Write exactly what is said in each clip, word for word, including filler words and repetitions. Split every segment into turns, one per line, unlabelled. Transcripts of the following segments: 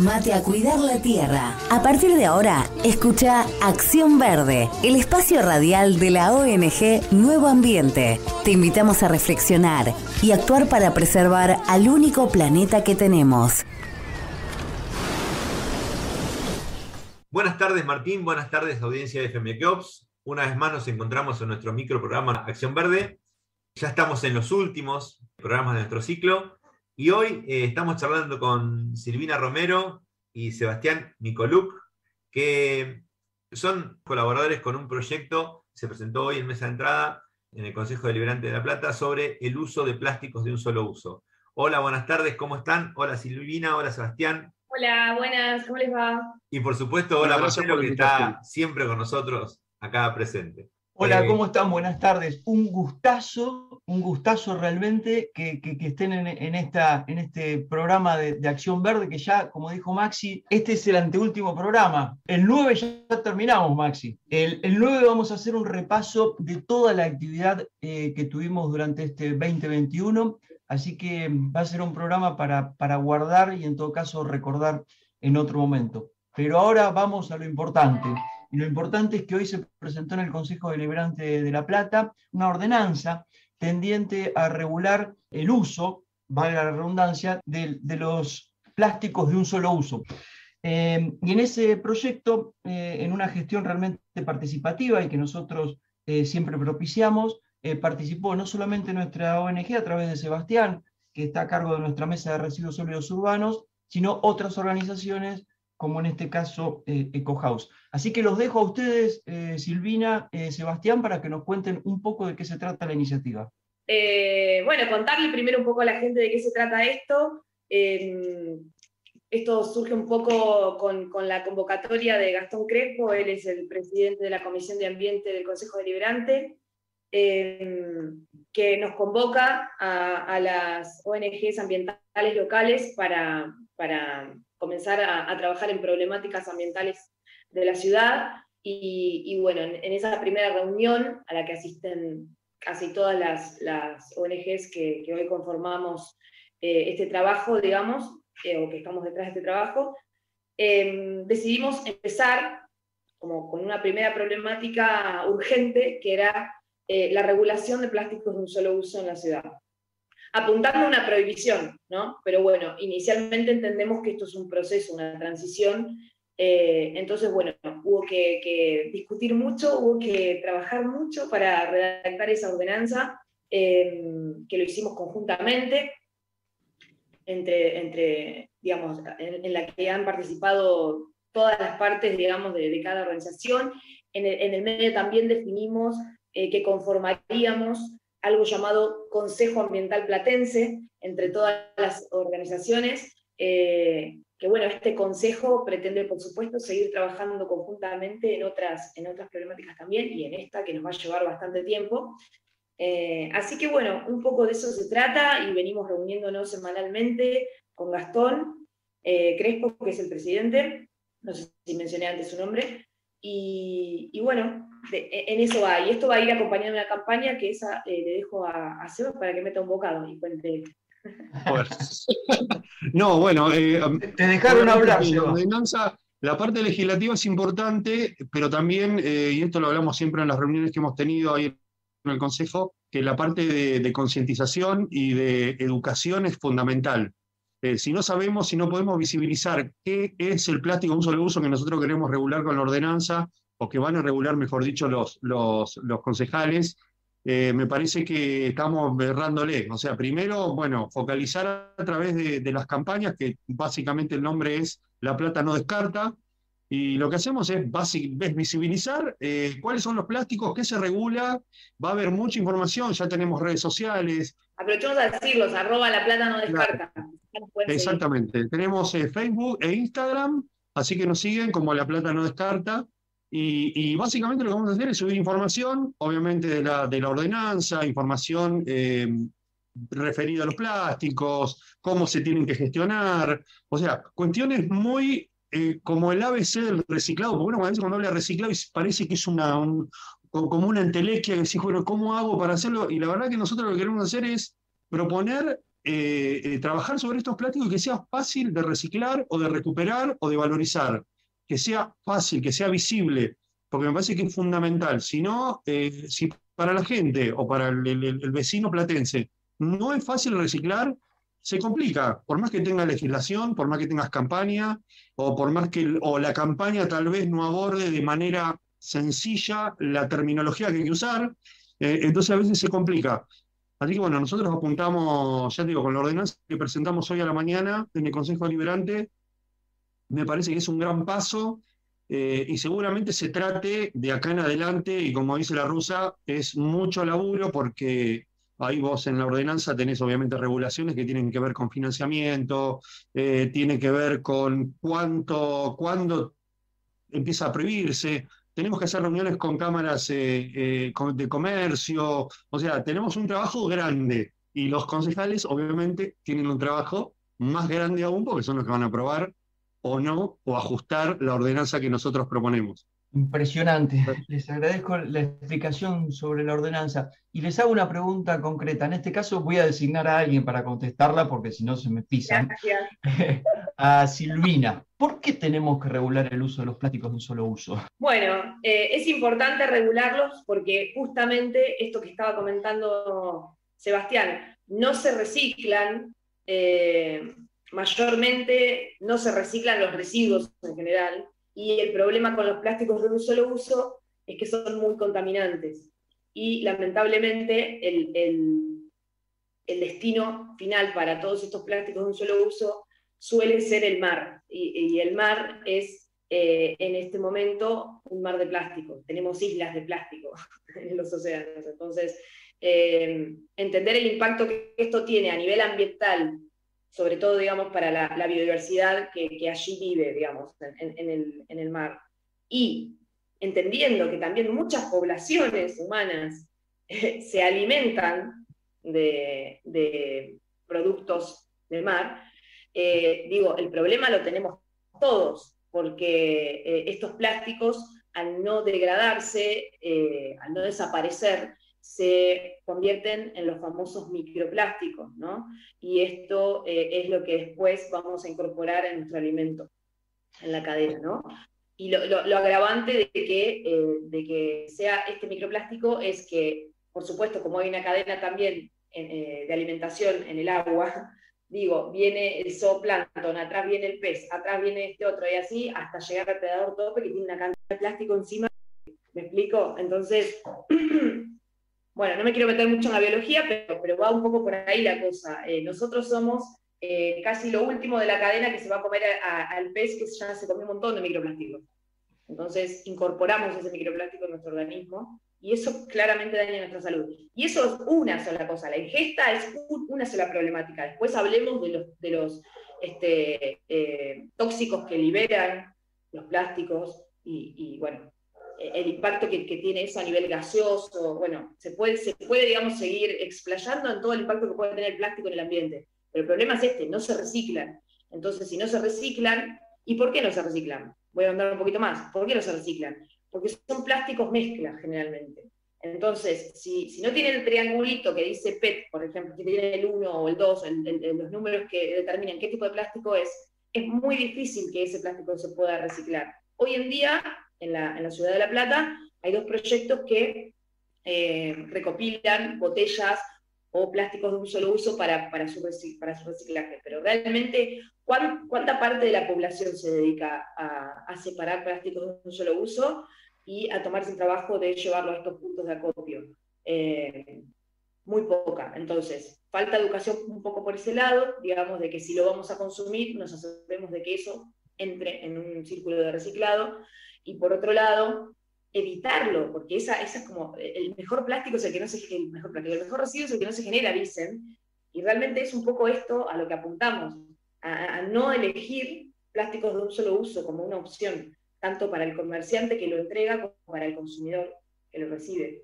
Sumate a cuidar la tierra. A partir de ahora, escucha Acción Verde, el espacio radial de la O N G Nuevo Ambiente. Te invitamos a reflexionar y actuar para preservar al único planeta que tenemos.
Buenas tardes, Martín. Buenas tardes, audiencia de F M K Ops. Una vez más nos encontramos en nuestro microprograma Acción Verde. Ya estamos en los últimos programas de nuestro ciclo. Y hoy eh, estamos charlando con Silvina Romero y Sebastián Micoluc, que son colaboradores con un proyecto que se presentó hoy en mesa de entrada en el Consejo Deliberante de La Plata sobre el uso de plásticos de un solo uso. Hola, buenas tardes, ¿cómo están? Hola Silvina, hola Sebastián.
Hola, buenas, ¿cómo les va?
Y por supuesto, hola Marcelo, que está siempre con nosotros acá presente.
Hola,
eh,
¿cómo están? Buenas tardes. Un gustazo, un gustazo realmente que, que, que estén en, en, esta, en este programa de, de Acción Verde, que ya, como dijo Maxi, este es el anteúltimo programa. El nueve ya terminamos, Maxi. El, el nueve vamos a hacer un repaso de toda la actividad eh, que tuvimos durante este veinte veintiuno, así que va a ser un programa para, para guardar y en todo caso recordar en otro momento. Pero ahora vamos a lo importante. Y lo importante es que hoy se presentó en el Consejo Deliberante de La Plata una ordenanza tendiente a regular el uso, valga la redundancia, de, de los plásticos de un solo uso. Eh, y en ese proyecto, eh, en una gestión realmente participativa y que nosotros eh, siempre propiciamos, eh, participó no solamente nuestra O N G a través de Sebastián, que está a cargo de nuestra mesa de residuos sólidos urbanos, sino otras organizaciones como en este caso eh, EcoHouse. Así que los dejo a ustedes, eh, Silvina, eh, Sebastián, para que nos cuenten un poco de qué se trata la iniciativa.
Eh, bueno, contarle primero un poco a la gente de qué se trata esto. Eh, esto surge un poco con, con la convocatoria de Gastón Crespo, él es el presidente de la Comisión de Ambiente del Consejo Deliberante, eh, que nos convoca a, a las O N Ges ambientales locales para... para comenzar a, a trabajar en problemáticas ambientales de la ciudad, y, y bueno, en, en esa primera reunión a la que asisten casi todas las, las O N Ges que, que hoy conformamos eh, este trabajo, digamos, eh, o que estamos detrás de este trabajo, eh, decidimos empezar como con una primera problemática urgente, que era eh, la regulación de plásticos de un solo uso en la ciudad, apuntando a una prohibición, ¿no? Pero bueno, inicialmente entendemos que esto es un proceso, una transición, eh, entonces bueno, hubo que, que discutir mucho, hubo que trabajar mucho para redactar esa ordenanza, eh, que lo hicimos conjuntamente, entre, entre digamos, en, en la que han participado todas las partes, digamos, de, de cada organización. En el, en el medio también definimos eh, que conformaríamos algo llamado Consejo Ambiental Platense, entre todas las organizaciones, eh, que bueno, este consejo pretende, por supuesto, seguir trabajando conjuntamente en otras, en otras problemáticas también, y en esta, que nos va a llevar bastante tiempo. Eh, así que bueno, un poco de eso se trata, y venimos reuniéndonos semanalmente con Gastón eh, Crespo, que es el presidente, no sé si mencioné antes su nombre, y, y bueno, de, en eso va, y esto va a ir acompañado de una campaña que esa eh, le dejo a, a Sebas para que meta un bocado y cuente.
No, bueno, eh,
te dejaron hablar.
La ordenanza, la parte legislativa es importante, pero también, eh, y esto lo hablamos siempre en las reuniones que hemos tenido ahí en el Consejo, que la parte de, de concientización y de educación es fundamental. Eh, si no sabemos, si no podemos visibilizar qué es el plástico de un solo uso que nosotros queremos regular con la ordenanza, o que van a regular, mejor dicho, los, los, los concejales, eh, me parece que estamos errándole. O sea, primero, bueno, focalizar a través de, de las campañas, que básicamente el nombre es La Plata no descarta, y lo que hacemos es, es visibilizar eh, cuáles son los plásticos, qué se regula, va a haber mucha información, ya tenemos redes sociales.
Aprovechemos a decirlos, arroba La Plata no descarta.
Claro. Exactamente, seguir. Tenemos eh, Facebook e Instagram, así que nos siguen como La Plata no descarta, y, y básicamente lo que vamos a hacer es subir información, obviamente de la, de la ordenanza, información eh, referida a los plásticos, cómo se tienen que gestionar, o sea, cuestiones muy eh, como el A B C del reciclado, porque bueno, cuando habla de reciclado parece que es una, un, como una entelequia, que decís, bueno, ¿cómo hago para hacerlo? Y la verdad que nosotros lo que queremos hacer es proponer eh, eh, trabajar sobre estos plásticos y que sea fácil de reciclar o de recuperar o de valorizar, que sea fácil, que sea visible, porque me parece que es fundamental. Si no, eh, si para la gente o para el, el, el vecino platense no es fácil reciclar, se complica, por más que tenga legislación, por más que tengas campaña, o por más que o la campaña tal vez no aborde de manera sencilla la terminología que hay que usar, eh, entonces a veces se complica. Así que bueno, nosotros apuntamos, ya digo, con la ordenanza que presentamos hoy a la mañana en el Consejo Deliberante, me parece que es un gran paso, eh, y seguramente se trate de acá en adelante, y como dice la rusa, es mucho laburo porque ahí vos en la ordenanza tenés obviamente regulaciones que tienen que ver con financiamiento, eh, tiene que ver con cuánto, cuándo empieza a prohibirse. Tenemos que hacer reuniones con cámaras eh, eh, de comercio, o sea, tenemos un trabajo grande y los concejales obviamente tienen un trabajo más grande aún porque son los que van a aprobar o no, o ajustar la ordenanza que nosotros proponemos.
Impresionante. Les agradezco la explicación sobre la ordenanza. Y les hago una pregunta concreta. En este caso voy a designar a alguien para contestarla, porque si no se me pisan. Gracias. A Silvina. ¿Por qué tenemos que regular el uso de los plásticos de un solo uso?
Bueno, eh, es importante regularlos porque justamente esto que estaba comentando Sebastián, no se reciclan, eh, mayormente no se reciclan los residuos en general, y el problema con los plásticos de un solo uso es que son muy contaminantes. Y lamentablemente el, el, el destino final para todos estos plásticos de un solo uso suele ser el mar. Y, y el mar es, eh, en este momento, un mar de plástico. Tenemos islas de plástico en los océanos. Entonces, eh, entender el impacto que esto tiene a nivel ambiental, sobre todo, digamos, para la, la biodiversidad que, que allí vive, digamos, en, en, el, en el mar. Y entendiendo que también muchas poblaciones humanas eh, se alimentan de, de productos del mar, eh, digo, el problema lo tenemos todos, porque eh, estos plásticos, al no degradarse, eh, al no desaparecer, se convierten en los famosos microplásticos, ¿no? Y esto eh, es lo que después vamos a incorporar en nuestro alimento, en la cadena, ¿no? Y lo, lo, lo agravante de que, eh, de que sea este microplástico es que, por supuesto, como hay una cadena también eh, de alimentación en el agua, digo, viene el zooplancton, atrás viene el pez, atrás viene este otro, y así hasta llegar al predador tope que tiene una cantidad de plástico encima. ¿Me explico? Entonces... Bueno, no me quiero meter mucho en la biología, pero, pero va un poco por ahí la cosa. Eh, nosotros somos eh, casi lo último de la cadena que se va a comer a, a, al pez, que ya se comió un montón de microplásticos. Entonces, incorporamos ese microplástico en nuestro organismo, y eso claramente daña nuestra salud. Y eso es una sola cosa, la ingesta es un, una sola problemática. Después hablemos de los, de los este, eh, tóxicos que liberan los plásticos, y, y bueno... el impacto que, que tiene eso a nivel gaseoso, bueno, se puede, se puede, digamos, seguir explayando en todo el impacto que puede tener el plástico en el ambiente. Pero el problema es este, no se reciclan. Entonces, si no se reciclan, ¿y por qué no se reciclan? Voy a andar un poquito más. ¿Por qué no se reciclan? Porque son plásticos mezclas, generalmente. Entonces, si, si no tienen el triangulito que dice P E T, por ejemplo, que tiene el uno o el dos, el, el, el, los números que determinan qué tipo de plástico es, es muy difícil que ese plástico se pueda reciclar. Hoy en día... En la, en la ciudad de La Plata, hay dos proyectos que eh, recopilan botellas o plásticos de un solo uso para, para, su, para su reciclaje. Pero realmente, ¿cuán, ¿cuánta parte de la población se dedica a, a separar plásticos de un solo uso y a tomarse el trabajo de llevarlo a estos puntos de acopio? Eh, muy poca. Entonces, falta educación un poco por ese lado, digamos, de que si lo vamos a consumir, nos aseguremos de que eso entre en un círculo de reciclado. Y por otro lado, evitarlo, porque esa, esa es como, el mejor plástico es el que no se el mejor plástico, el mejor residuo es el que no se genera, dicen, y realmente es un poco esto a lo que apuntamos, a, a no elegir plásticos de un solo uso como una opción, tanto para el comerciante que lo entrega como para el consumidor que lo recibe.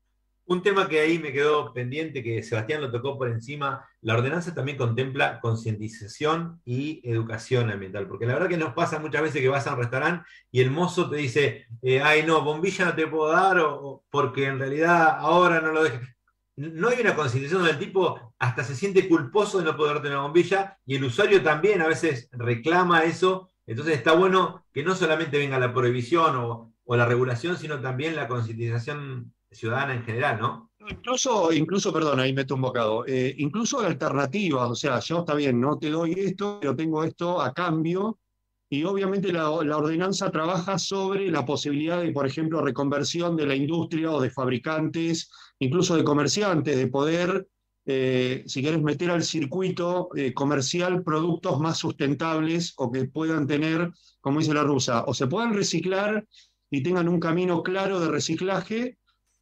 Un tema que ahí me quedó pendiente, que Sebastián lo tocó por encima, la ordenanza también contempla concientización y educación ambiental, porque la verdad que nos pasa muchas veces que vas a un restaurante y el mozo te dice, eh, ay no, bombilla no te puedo dar, o, o porque en realidad ahora no lo dejes. no hay una concientización del tipo, hasta se siente culposo de no poder tener una bombilla, y el usuario también a veces reclama eso. Entonces está bueno que no solamente venga la prohibición o, o la regulación, sino también la concientización ciudadana en general, ¿no?
Incluso, incluso, perdón, ahí meto un bocado, eh, incluso alternativas, o sea, yo está bien, no te doy esto, pero tengo esto a cambio, y obviamente la, la ordenanza trabaja sobre la posibilidad de, por ejemplo, reconversión de la industria o de fabricantes, incluso de comerciantes, de poder, eh, si quieres, meter al circuito eh, comercial productos más sustentables o que puedan tener, como dice la rusa, o se puedan reciclar y tengan un camino claro de reciclaje.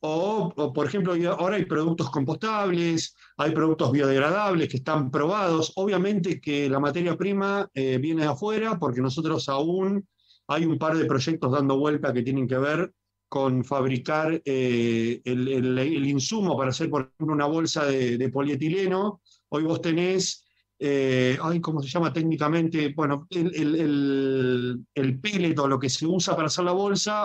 O, o, por ejemplo, ahora hay productos compostables, hay productos biodegradables que están probados. Obviamente que la materia prima eh, viene de afuera, porque nosotros aún hay un par de proyectos dando vuelta que tienen que ver con fabricar eh, el, el, el insumo para hacer, por ejemplo, una bolsa de, de polietileno. Hoy vos tenés, eh, ay, ¿cómo se llama técnicamente? Bueno, el, el, el, el pellet o lo que se usa para hacer la bolsa,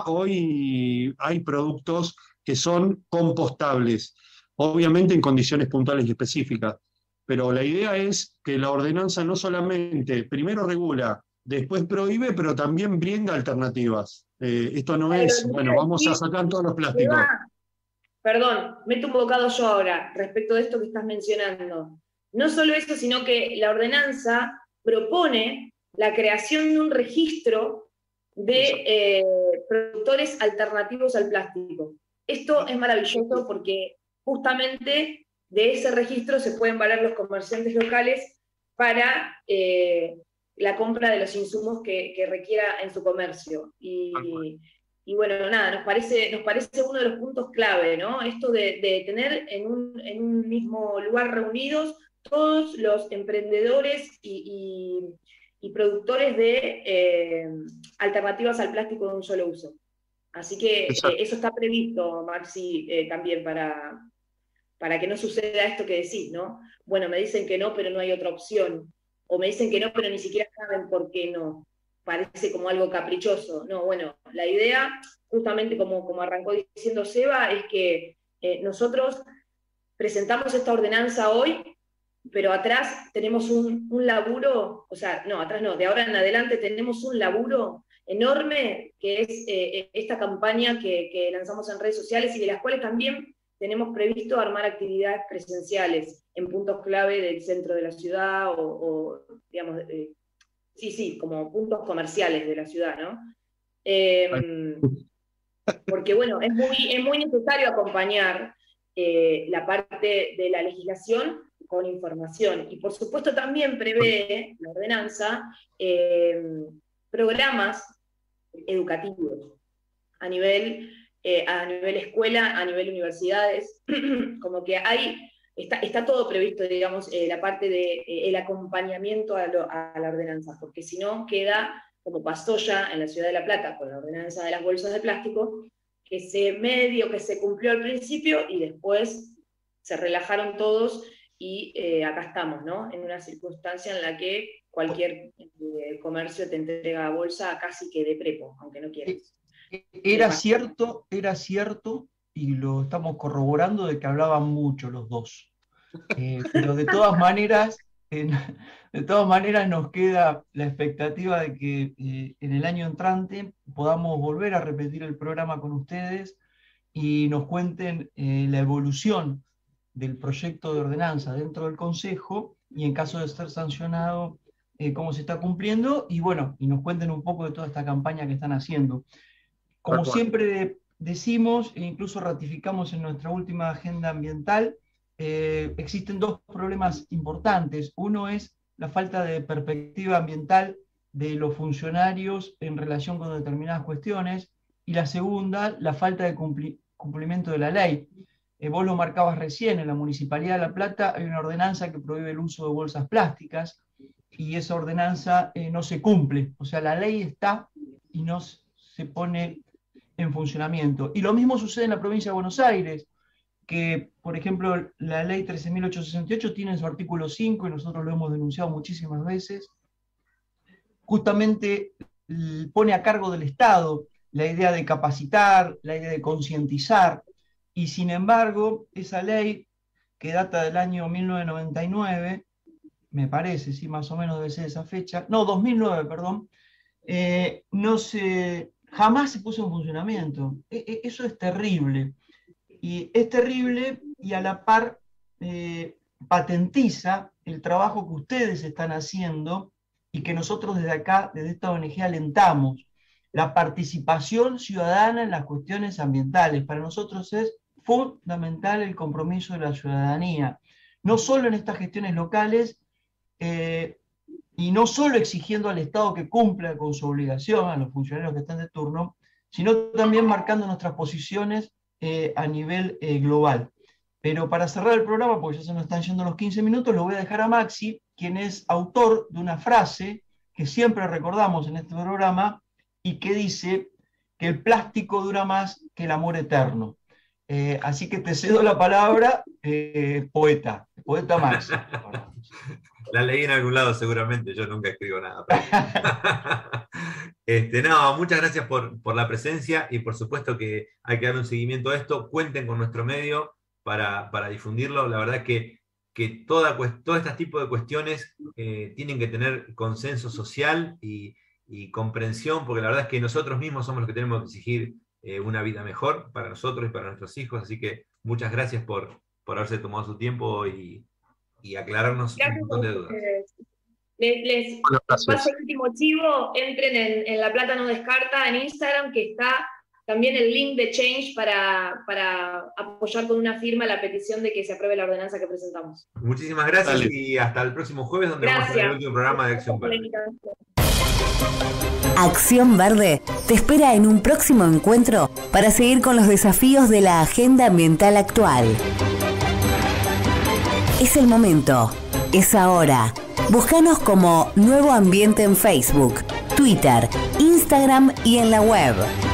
hoy hay productos que son compostables, obviamente en condiciones puntuales y específicas. Pero la idea es que la ordenanza no solamente primero regula, después prohíbe, pero también brinda alternativas. Eh, esto no
Pero
es, bueno, vamos a sacar todos los plásticos.
Perdón, meto un bocado yo ahora respecto de esto que estás mencionando. No solo eso, sino que la ordenanza propone la creación de un registro de eh, productores alternativos al plástico. Esto es maravilloso porque justamente de ese registro se pueden valer los comerciantes locales para eh, la compra de los insumos que, que requiera en su comercio. Y, y bueno, nada, nos parece, nos parece uno de los puntos clave, ¿no? Esto de, de tener en un, en un mismo lugar reunidos todos los emprendedores y, y, y productores de eh, alternativas al plástico de un solo uso. Así que eh, eso está previsto, Maxi, eh, también para, para que no suceda esto que decís, ¿no? Bueno, me dicen que no, pero no hay otra opción. O me dicen que no, pero ni siquiera saben por qué no. Parece como algo caprichoso. No, bueno, la idea, justamente como, como arrancó diciendo Seba, es que eh, nosotros presentamos esta ordenanza hoy, pero atrás tenemos un, un laburo, o sea, no, atrás no, de ahora en adelante tenemos un laburo enorme, que es eh, esta campaña que, que lanzamos en redes sociales y de las cuales también tenemos previsto armar actividades presenciales en puntos clave del centro de la ciudad o, o digamos, eh, sí, sí, como puntos comerciales de la ciudad, ¿no? Eh, porque, bueno, es muy, es muy necesario acompañar eh, la parte de la legislación con información. Y, por supuesto, también prevé la ordenanza eh, programas educativos a nivel, eh, a nivel escuela, a nivel universidades, como que hay, está, está todo previsto, digamos, eh, la parte del de, eh, acompañamiento a, lo, a la ordenanza, porque si no queda, como pasó ya en la Ciudad de La Plata con la ordenanza de las bolsas de plástico, que se medio que se cumplió al principio y después se relajaron todos y eh, acá estamos, ¿no? En una circunstancia en la que cualquier eh, comercio te entrega bolsa casi que de prepo, aunque no quieras.
Era cierto, era cierto, y lo estamos corroborando, de que hablaban mucho los dos. Eh, pero de todas maneras, en, de todas maneras nos queda la expectativa de que eh, en el año entrante podamos volver a repetir el programa con ustedes y nos cuenten eh, la evolución del proyecto de ordenanza dentro del Consejo y en caso de ser sancionado, eh, cómo se está cumpliendo, y bueno, y nos cuenten un poco de toda esta campaña que están haciendo. Como siempre decimos, e incluso ratificamos en nuestra última agenda ambiental, eh, existen dos problemas importantes. Uno es la falta de perspectiva ambiental de los funcionarios en relación con determinadas cuestiones, y la segunda, la falta de cumpli- cumplimiento de la ley. Eh, vos lo marcabas recién, en la Municipalidad de La Plata hay una ordenanza que prohíbe el uso de bolsas plásticas, y esa ordenanza eh, no se cumple. O sea, la ley está y no se pone en funcionamiento. Y lo mismo sucede en la provincia de Buenos Aires, que, por ejemplo, la ley trece mil ochocientos sesenta y ocho tiene en su artículo cinco, y nosotros lo hemos denunciado muchísimas veces, justamente pone a cargo del Estado la idea de capacitar, la idea de concientizar, y sin embargo, esa ley que data del año mil novecientos noventa y nueve, me parece, sí, más o menos debe ser esa fecha, no, dos mil nueve, perdón, eh, no se, jamás se puso en funcionamiento. E, e, eso es terrible. Y es terrible y a la par eh, patentiza el trabajo que ustedes están haciendo y que nosotros desde acá, desde esta O N G, alentamos. La participación ciudadana en las cuestiones ambientales. Para nosotros es fundamental el compromiso de la ciudadanía, no solo en estas gestiones locales, eh, y no solo exigiendo al Estado que cumpla con su obligación, a los funcionarios que están de turno, sino también marcando nuestras posiciones eh, a nivel eh, global. Pero para cerrar el programa, porque ya se nos están yendo los quince minutos, lo voy a dejar a Maxi, quien es autor de una frase que siempre recordamos en este programa y que dice que el plástico dura más que el amor eterno. Eh, así que te cedo la palabra, eh, poeta, poeta Maxi.
La leí en algún lado seguramente, yo nunca escribo nada. Pero... este, no, muchas gracias por, por la presencia y por supuesto que hay que dar un seguimiento a esto. Cuenten con nuestro medio para, para difundirlo. La verdad es que, que toda, todo este tipo de cuestiones eh, tienen que tener consenso social y, y comprensión, porque la verdad es que nosotros mismos somos los que tenemos que exigir eh, una vida mejor para nosotros y para nuestros hijos. Así que muchas gracias por, por haberse tomado su tiempo y y aclararnos gracias un montón de dudas.
Les, les bueno, paso el último chivo, entren en, en La Plata No Descarta en Instagram, que está también el link de Change para, para apoyar con una firma la petición de que se apruebe la ordenanza que presentamos.
Muchísimas gracias. Dale. Y hasta el próximo jueves, donde gracias. Vamos a tener el último programa de Acción Verde.
Acción Verde te espera en un próximo encuentro para seguir con los desafíos de la agenda ambiental actual. Es el momento, es ahora. Búscanos como Nuevo Ambiente en Facebook, Twitter, Instagram y en la web.